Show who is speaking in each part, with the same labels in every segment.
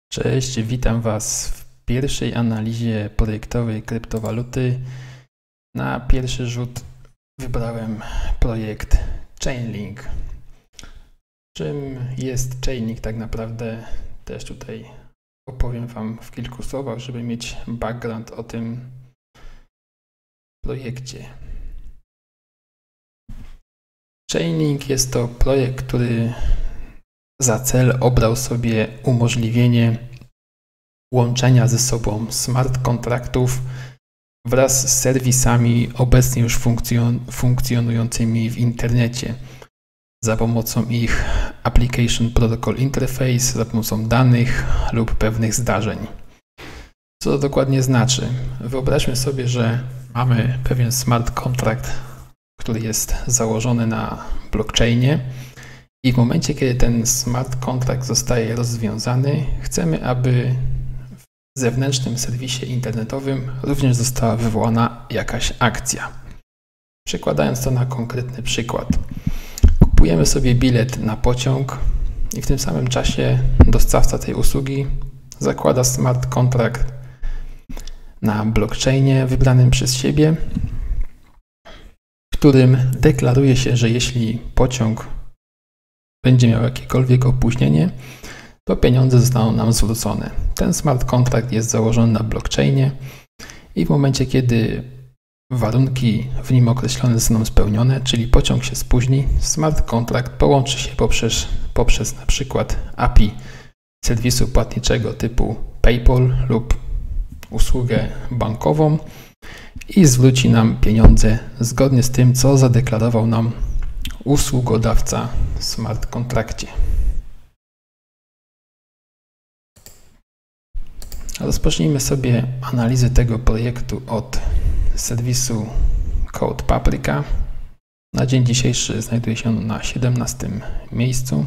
Speaker 1: Cześć, witam Was w pierwszej analizie projektowej kryptowaluty. Na pierwszy rzut wybrałem projekt Chainlink. Czym jest Chainlink tak naprawdę? Też tutaj opowiem Wam w kilku słowach, żeby mieć background o tym projekcie. Chainlink jest to projekt, który za cel obrał sobie umożliwienie łączenia ze sobą smart kontraktów wraz z serwisami obecnie już funkcjonującymi w internecie za pomocą ich Application Protocol Interface, za pomocą danych lub pewnych zdarzeń. Co to dokładnie znaczy? Wyobraźmy sobie, że mamy pewien smart kontrakt, który jest założony na blockchainie i w momencie, kiedy ten smart kontrakt zostaje rozwiązany, chcemy, aby w zewnętrznym serwisie internetowym również została wywołana jakaś akcja. Przekładając to na konkretny przykład. Kupujemy sobie bilet na pociąg i w tym samym czasie dostawca tej usługi zakłada smart kontrakt na blockchainie wybranym przez siebie, w którym deklaruje się, że jeśli pociąg będzie miał jakiekolwiek opóźnienie, to pieniądze zostaną nam zwrócone. Ten smart kontrakt jest założony na blockchainie i w momencie, kiedy warunki w nim określone zostaną spełnione, czyli pociąg się spóźni, smart kontrakt połączy się poprzez na przykład API serwisu płatniczego typu PayPal lub usługę bankową i zwróci nam pieniądze zgodnie z tym, co zadeklarował nam usługodawca w smart kontrakcie. Rozpocznijmy sobie analizę tego projektu od serwisu CodePaprika. Na dzień dzisiejszy znajduje się on na 17. miejscu.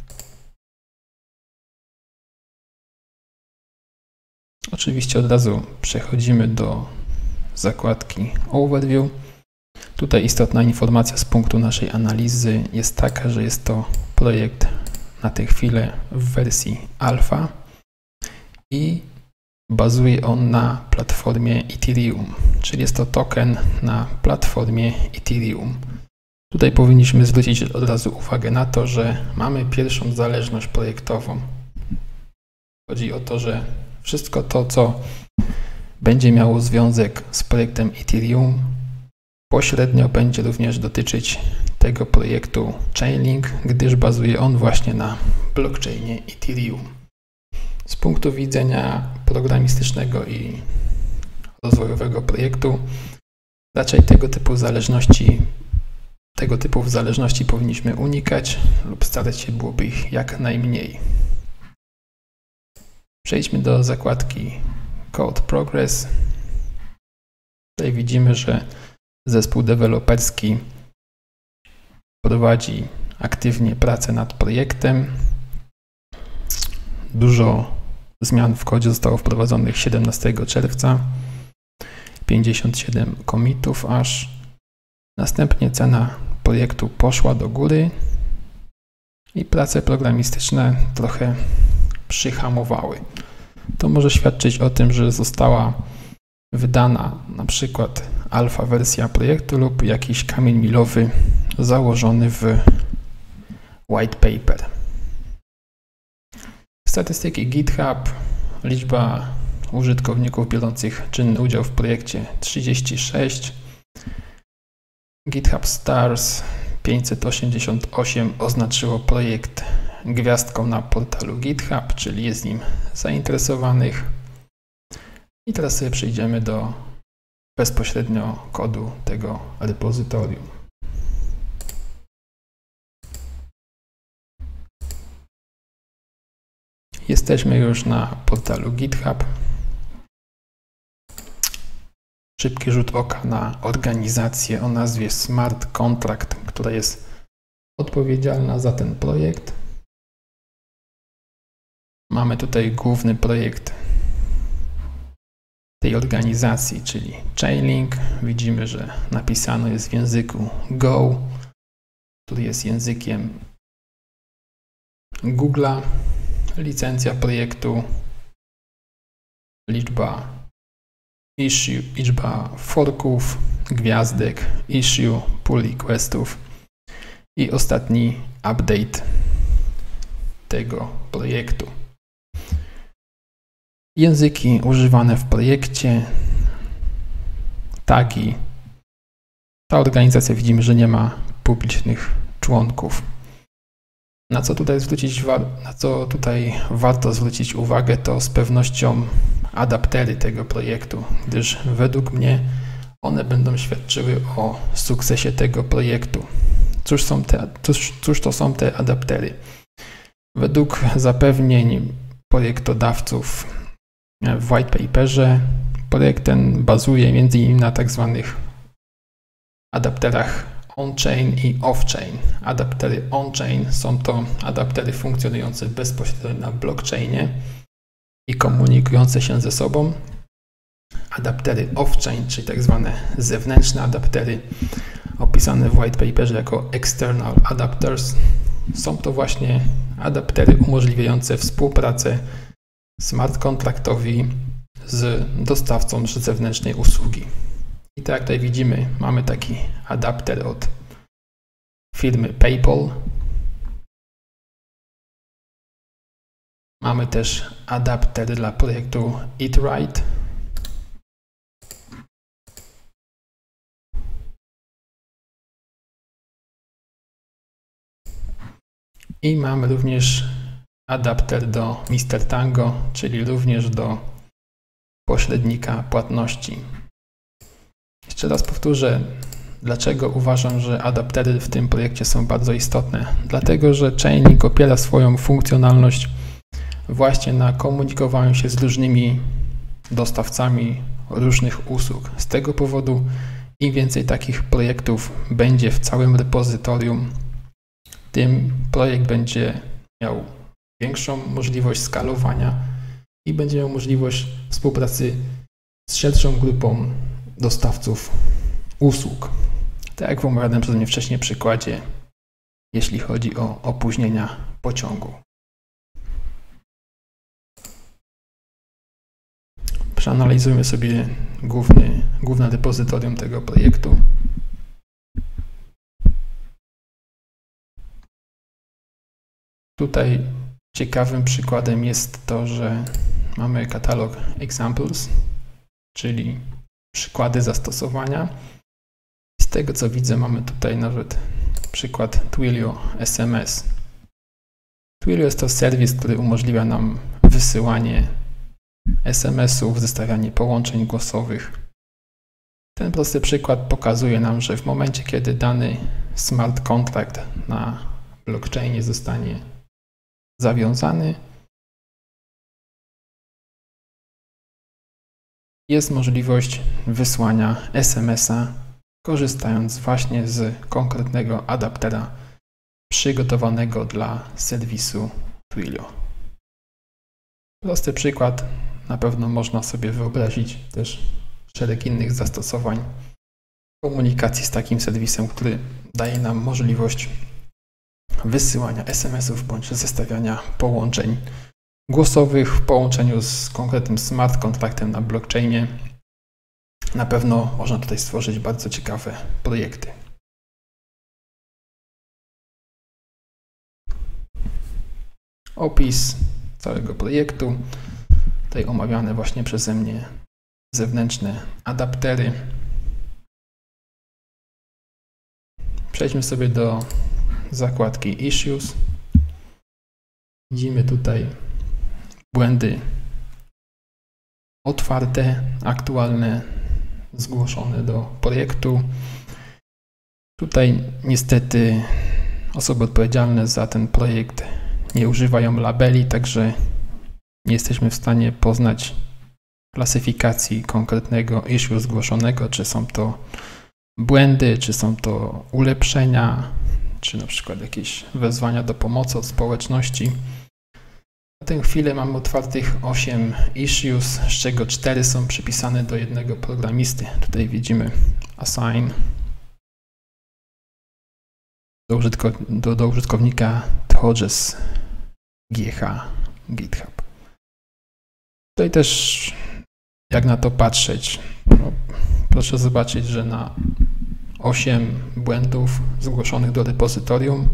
Speaker 1: Oczywiście od razu przechodzimy do zakładki Overview. Tutaj istotna informacja z punktu naszej analizy jest taka, że jest to projekt na tę chwilę w wersji alfa i bazuje on na platformie Ethereum, czyli jest to token na platformie Ethereum. Tutaj powinniśmy zwrócić od razu uwagę na to, że mamy pierwszą zależność projektową. Chodzi o to, że wszystko to, co będzie miało związek z projektem Ethereum, pośrednio będzie również dotyczyć tego projektu Chainlink, gdyż bazuje on właśnie na blockchainie Ethereum. Z punktu widzenia programistycznego i rozwojowego projektu raczej tego typów zależności powinniśmy unikać lub starać się byłoby ich jak najmniej. Przejdźmy do zakładki Code Progress. Tutaj widzimy, że zespół deweloperski prowadzi aktywnie pracę nad projektem. Dużo zmian w kodzie zostało wprowadzonych 17 czerwca. 57 commitów aż. Następnie cena projektu poszła do góry i prace programistyczne trochę przyhamowały. To może świadczyć o tym, że została wydana na przykład alfa wersja projektu lub jakiś kamień milowy założony w white paper. Statystyki GitHub, liczba użytkowników biorących czynny udział w projekcie 36, GitHub Stars 588 oznaczyło projekt gwiazdką na portalu GitHub, czyli jest nim zainteresowanych. I teraz sobie przejdziemy do bezpośrednio kodu tego repozytorium. Jesteśmy już na portalu GitHub. Szybki rzut oka na organizację o nazwie Smart Contract, która jest odpowiedzialna za ten projekt. Mamy tutaj główny projekt tej organizacji, czyli Chainlink. Widzimy, że napisano jest w języku Go, który jest językiem Google'a. Licencja projektu liczba issue, liczba forków, gwiazdek, issue, pull requestów i ostatni update tego projektu. Języki używane w projekcie, tagi. Ta organizacja widzimy, że nie ma publicznych członków. Na co tutaj warto zwrócić uwagę, to z pewnością adaptery tego projektu, gdyż według mnie one będą świadczyły o sukcesie tego projektu. Cóż to są te adaptery? Według zapewnień projektodawców w white paperze projekt ten bazuje m.in. na tak zwanych adapterach on-chain i off-chain. Adaptery on-chain są to adaptery funkcjonujące bezpośrednio na blockchainie i komunikujące się ze sobą. Adaptery off-chain, czyli tak zwane zewnętrzne adaptery, opisane w white paperze jako external adapters, są to właśnie adaptery umożliwiające współpracę smart contractowi z dostawcą zewnętrznej usługi. I tak jak tutaj widzimy, mamy taki adapter od firmy PayPal. Mamy też adapter dla projektu EatRight. I mamy również adapter do Mr. Tango, czyli również do pośrednika płatności. Jeszcze raz powtórzę, dlaczego uważam, że adaptery w tym projekcie są bardzo istotne. Dlatego, że Chainlink opiera swoją funkcjonalność właśnie na komunikowaniu się z różnymi dostawcami różnych usług. Z tego powodu im więcej takich projektów będzie w całym repozytorium, tym projekt będzie miał większą możliwość skalowania i będzie miał możliwość współpracy z szerszą grupą dostawców usług. Tak jak w omawianym przeze mnie wcześniej przykładzie, jeśli chodzi o opóźnienia pociągu. Przeanalizujmy sobie główne repozytorium tego projektu. Tutaj ciekawym przykładem jest to, że mamy katalog examples, czyli przykłady zastosowania. Z tego co widzę, mamy tutaj nawet przykład Twilio SMS. Twilio jest to serwis, który umożliwia nam wysyłanie SMS-ów, zestawianie połączeń głosowych. Ten prosty przykład pokazuje nam, że w momencie, kiedy dany smart contract na blockchainie zostanie zawiązany, jest możliwość wysłania SMS-a, korzystając właśnie z konkretnego adaptera przygotowanego dla serwisu Twilio. Prosty przykład, na pewno można sobie wyobrazić też szereg innych zastosowań komunikacji z takim serwisem, który daje nam możliwość wysyłania SMS-ów bądź zestawiania połączeń głosowych w połączeniu z konkretnym smart kontraktem na blockchainie. Na pewno można tutaj stworzyć bardzo ciekawe projekty. Opis całego projektu. Tutaj omawiane właśnie przeze mnie zewnętrzne adaptery. Przejdźmy sobie do zakładki Issues. Widzimy tutaj błędy otwarte, aktualne, zgłoszone do projektu. Tutaj niestety osoby odpowiedzialne za ten projekt nie używają labeli, także nie jesteśmy w stanie poznać klasyfikacji konkretnego issue zgłoszonego, czy są to błędy, czy są to ulepszenia, czy na przykład jakieś wezwania do pomocy od społeczności. Na tę chwilę mamy otwartych 8 issues, z czego 4 są przypisane do jednego programisty. Tutaj widzimy assign do użytkownika Thodges GH GitHub. Tutaj też Jak na to patrzeć? No, proszę zobaczyć, że na 8 błędów zgłoszonych do repozytorium,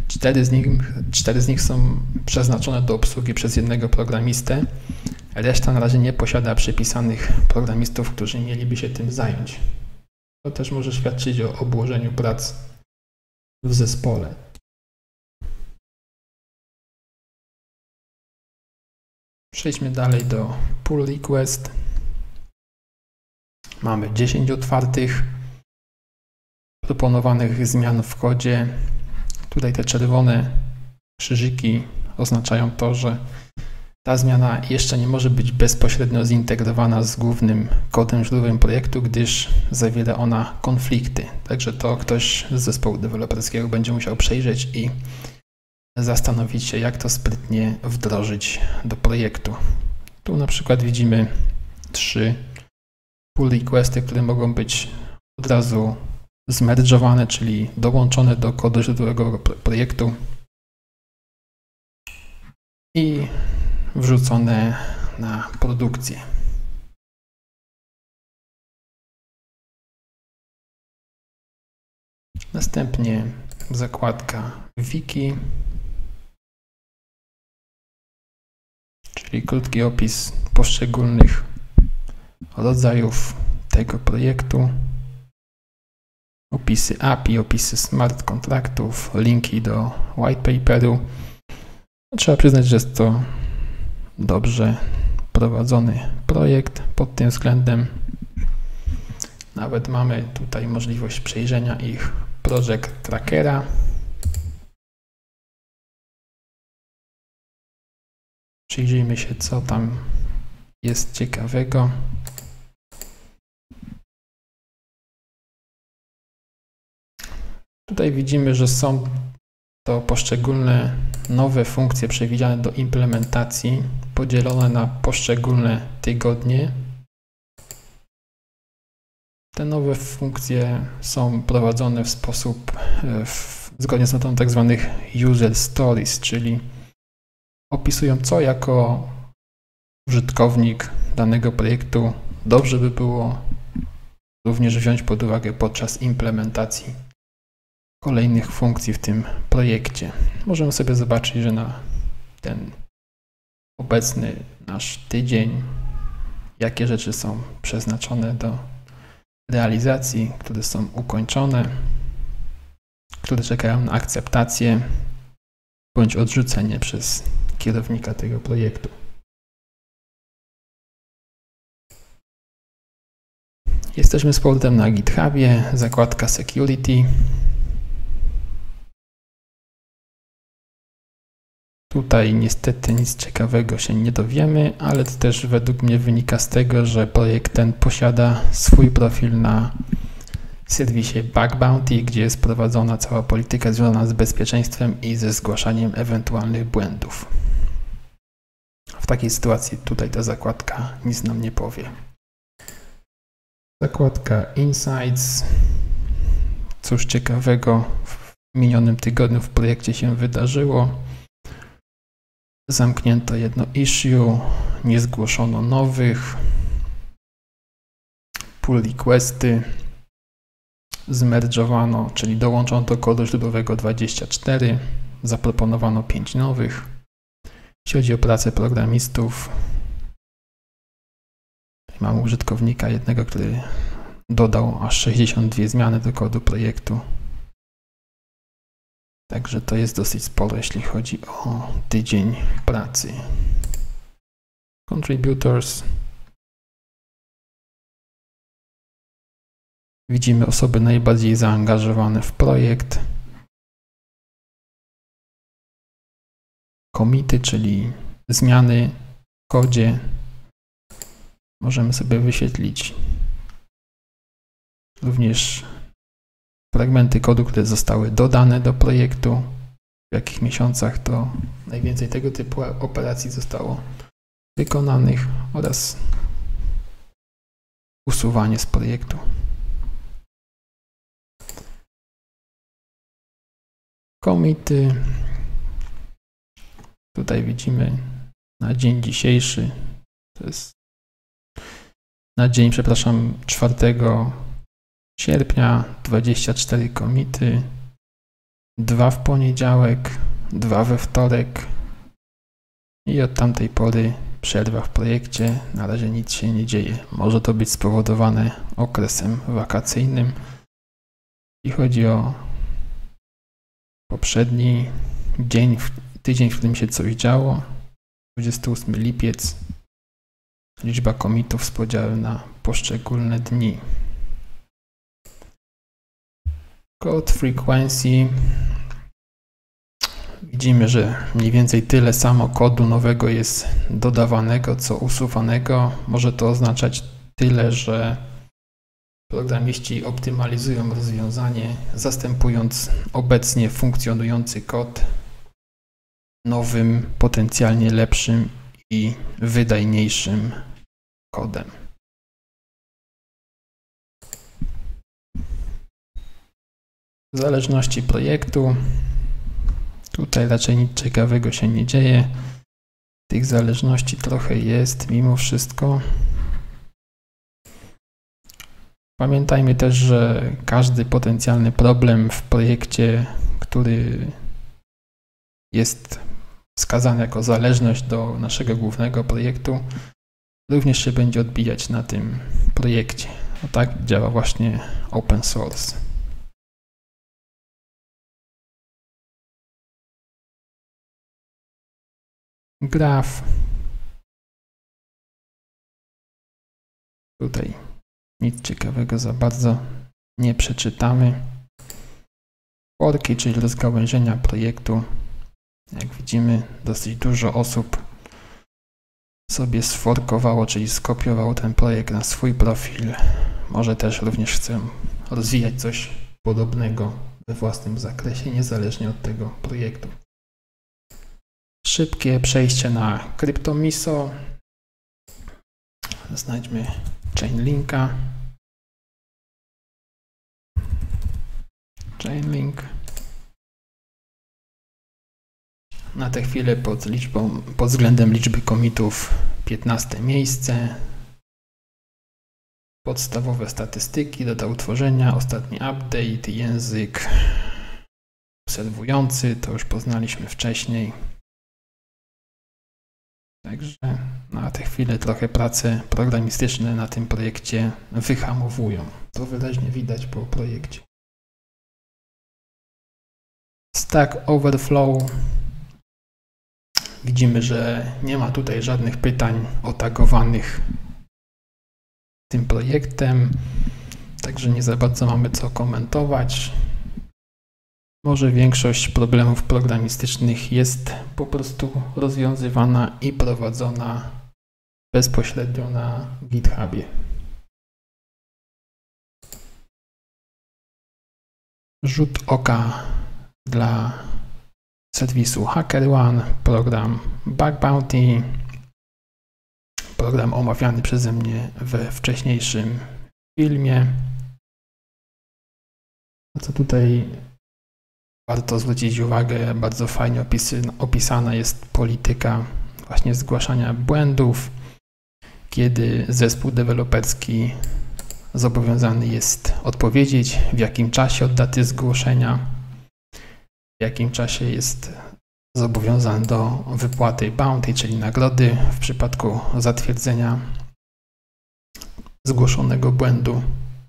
Speaker 1: 4 z nich są przeznaczone do obsługi przez jednego programistę. Reszta na razie nie posiada przypisanych programistów, którzy mieliby się tym zająć. To też może świadczyć o obłożeniu prac w zespole. Przejdźmy dalej do pull request. Mamy 10 otwartych proponowanych zmian w kodzie. Tutaj te czerwone krzyżyki oznaczają to, że ta zmiana jeszcze nie może być bezpośrednio zintegrowana z głównym kodem źródłowym projektu, gdyż zawiera ona konflikty. Także to ktoś z zespołu deweloperskiego będzie musiał przejrzeć i zastanowić się, jak to sprytnie wdrożyć do projektu. Tu na przykład widzimy 3 pull requesty, które mogą być od razu zmerdżowane, czyli dołączone do kodu źródłowego projektu i wrzucone na produkcję. Następnie zakładka wiki, czyli krótki opis poszczególnych rodzajów tego projektu, opisy API, opisy smart kontraktów, linki do white paperu. Trzeba przyznać, że jest to dobrze prowadzony projekt pod tym względem. Nawet mamy tutaj możliwość przejrzenia ich project trackera. Przyjrzyjmy się, co tam jest ciekawego. Tutaj widzimy, że są to poszczególne nowe funkcje przewidziane do implementacji, podzielone na poszczególne tygodnie. Te nowe funkcje są prowadzone w sposób zgodnie z metodą tak zwanych user stories, czyli opisują, co jako użytkownik danego projektu dobrze by było również wziąć pod uwagę podczas implementacji kolejnych funkcji w tym projekcie. Możemy sobie zobaczyć, że na ten obecny nasz tydzień, jakie rzeczy są przeznaczone do realizacji, które są ukończone, które czekają na akceptację bądź odrzucenie przez kierownika tego projektu. Jesteśmy z powrotem na GitHubie, zakładka Security. Tutaj niestety nic ciekawego się nie dowiemy, ale to też według mnie wynika z tego, że projekt ten posiada swój profil na serwisie Bug Bounty, gdzie jest prowadzona cała polityka związana z bezpieczeństwem i ze zgłaszaniem ewentualnych błędów. W takiej sytuacji tutaj ta zakładka nic nam nie powie. Zakładka Insights. Cóż ciekawego w minionym tygodniu w projekcie się wydarzyło. Zamknięto jedno issue, nie zgłoszono nowych. Pull requesty zmerdżowano, czyli dołączono do kodu źródłowego 24, zaproponowano 5 nowych. Jeśli chodzi o pracę programistów, mamy użytkownika jednego, który dodał aż 62 zmiany do kodu projektu. Także to jest dosyć sporo, jeśli chodzi o tydzień pracy. Contributors. Widzimy osoby najbardziej zaangażowane w projekt. Commity, czyli zmiany w kodzie. Możemy sobie wyświetlić również fragmenty kodu, które zostały dodane do projektu, w jakich miesiącach to najwięcej tego typu operacji zostało wykonanych oraz usuwanie z projektu. Commity. Tutaj widzimy na dzień dzisiejszy, to jest Na dzień, 4 sierpnia 24 commity, 2 w poniedziałek, 2 we wtorek i od tamtej pory przerwa w projekcie. Na razie nic się nie dzieje. Może to być spowodowane okresem wakacyjnym. Jeśli chodzi o poprzedni dzień, tydzień, w którym się coś działo, 28 lipiec, liczba commitów z podziałem na poszczególne dni. Code frequency. Widzimy, że mniej więcej tyle samo kodu nowego jest dodawanego, co usuwanego. Może to oznaczać tyle, że programiści optymalizują rozwiązanie, zastępując obecnie funkcjonujący kod nowym, potencjalnie lepszym i wydajniejszym kodem. Zależności projektu. Tutaj raczej nic ciekawego się nie dzieje. Tych zależności trochę jest mimo wszystko. Pamiętajmy też, że każdy potencjalny problem w projekcie, który jest wskazany jako zależność do naszego głównego projektu, również się będzie odbijać na tym projekcie. No tak działa właśnie open source. Graf. Tutaj nic ciekawego za bardzo nie przeczytamy. Forki, czyli rozgałęzienia projektu. Jak widzimy, dosyć dużo osób sobie sforkowało, czyli skopiowało ten projekt na swój profil. Może też również chcę rozwijać coś podobnego we własnym zakresie, niezależnie od tego projektu. Szybkie przejście na CryptoMiso. Znajdźmy Chainlinka. Chainlink. Na tę chwilę pod względem liczby commitów 15 miejsce. Podstawowe statystyki, data utworzenia, ostatni update, język obserwujący, to już poznaliśmy wcześniej. Także na tę chwilę trochę prace programistyczne na tym projekcie wyhamowują. To wyraźnie widać po projekcie. Stack Overflow. Widzimy, że nie ma tutaj żadnych pytań otagowanych tym projektem, także nie za bardzo mamy co komentować. Może większość problemów programistycznych jest po prostu rozwiązywana i prowadzona bezpośrednio na GitHubie. Rzut oka dla serwisu HackerOne, program Bug Bounty, program omawiany przeze mnie we wcześniejszym filmie. Co tutaj warto zwrócić uwagę, bardzo fajnie opisana jest polityka właśnie zgłaszania błędów, kiedy zespół deweloperski zobowiązany jest odpowiedzieć, w jakim czasie od daty zgłoszenia, w jakim czasie jest zobowiązany do wypłaty bounty, czyli nagrody w przypadku zatwierdzenia zgłoszonego błędu.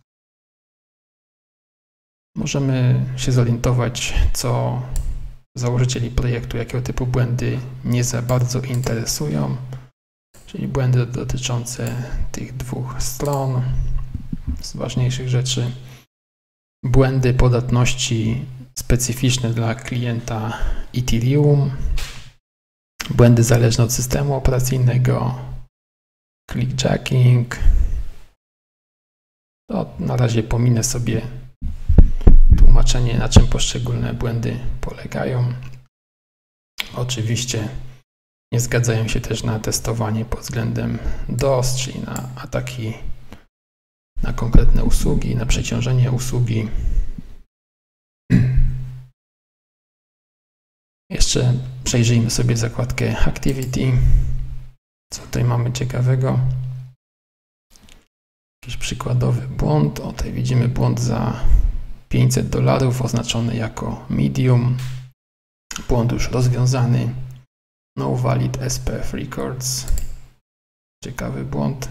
Speaker 1: Możemy się zorientować, co założycieli projektu, jakiego typu błędy nie za bardzo interesują, czyli błędy dotyczące tych dwóch stron. Z ważniejszych rzeczy błędy podatności specyficzne dla klienta Ethereum, błędy zależne od systemu operacyjnego, clickjacking. To na razie pominę sobie tłumaczenie, na czym poszczególne błędy polegają. Oczywiście nie zgadzają się też na testowanie pod względem DOS, czyli na ataki na konkretne usługi, na przeciążenie usługi. Jeszcze przejrzyjmy sobie zakładkę Activity. Co tutaj mamy ciekawego? Jakiś przykładowy błąd. O, tutaj widzimy błąd za $500 oznaczony jako medium. Błąd już rozwiązany. No valid SPF records. Ciekawy błąd.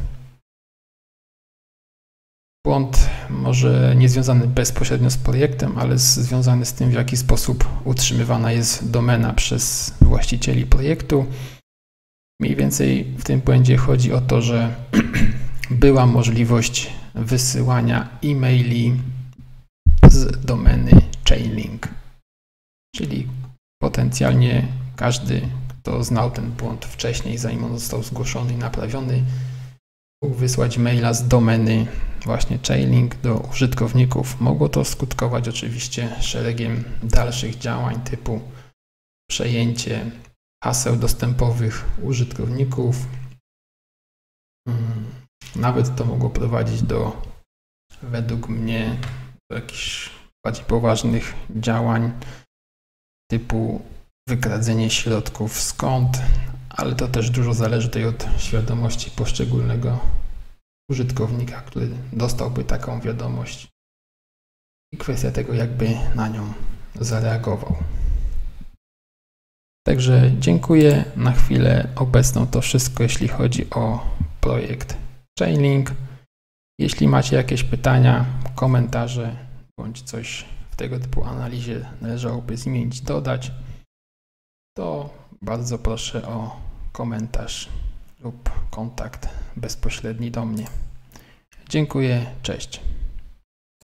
Speaker 1: Błąd może nie związany bezpośrednio z projektem, ale związany z tym, w jaki sposób utrzymywana jest domena przez właścicieli projektu. Mniej więcej w tym błędzie chodzi o to, że była możliwość wysyłania e-maili z domeny Chainlink. Czyli potencjalnie każdy, kto znał ten błąd wcześniej, zanim on został zgłoszony i naprawiony, mógł wysłać maila z domeny właśnie Chainlink do użytkowników. Mogło to skutkować oczywiście szeregiem dalszych działań typu przejęcie haseł dostępowych użytkowników. Nawet to mogło prowadzić według mnie, do jakichś bardziej poważnych działań typu wykradzenie środków z kont, ale to też dużo zależy tutaj od świadomości poszczególnego użytkownika, który dostałby taką wiadomość i kwestia tego, jakby na nią zareagował. Także dziękuję. Na chwilę obecną to wszystko, jeśli chodzi o projekt Chainlink. Jeśli macie jakieś pytania, komentarze bądź coś w tego typu analizie należałoby zmienić, dodać, to bardzo proszę o komentarz lub kontakt bezpośredni do mnie. Dziękuję, cześć.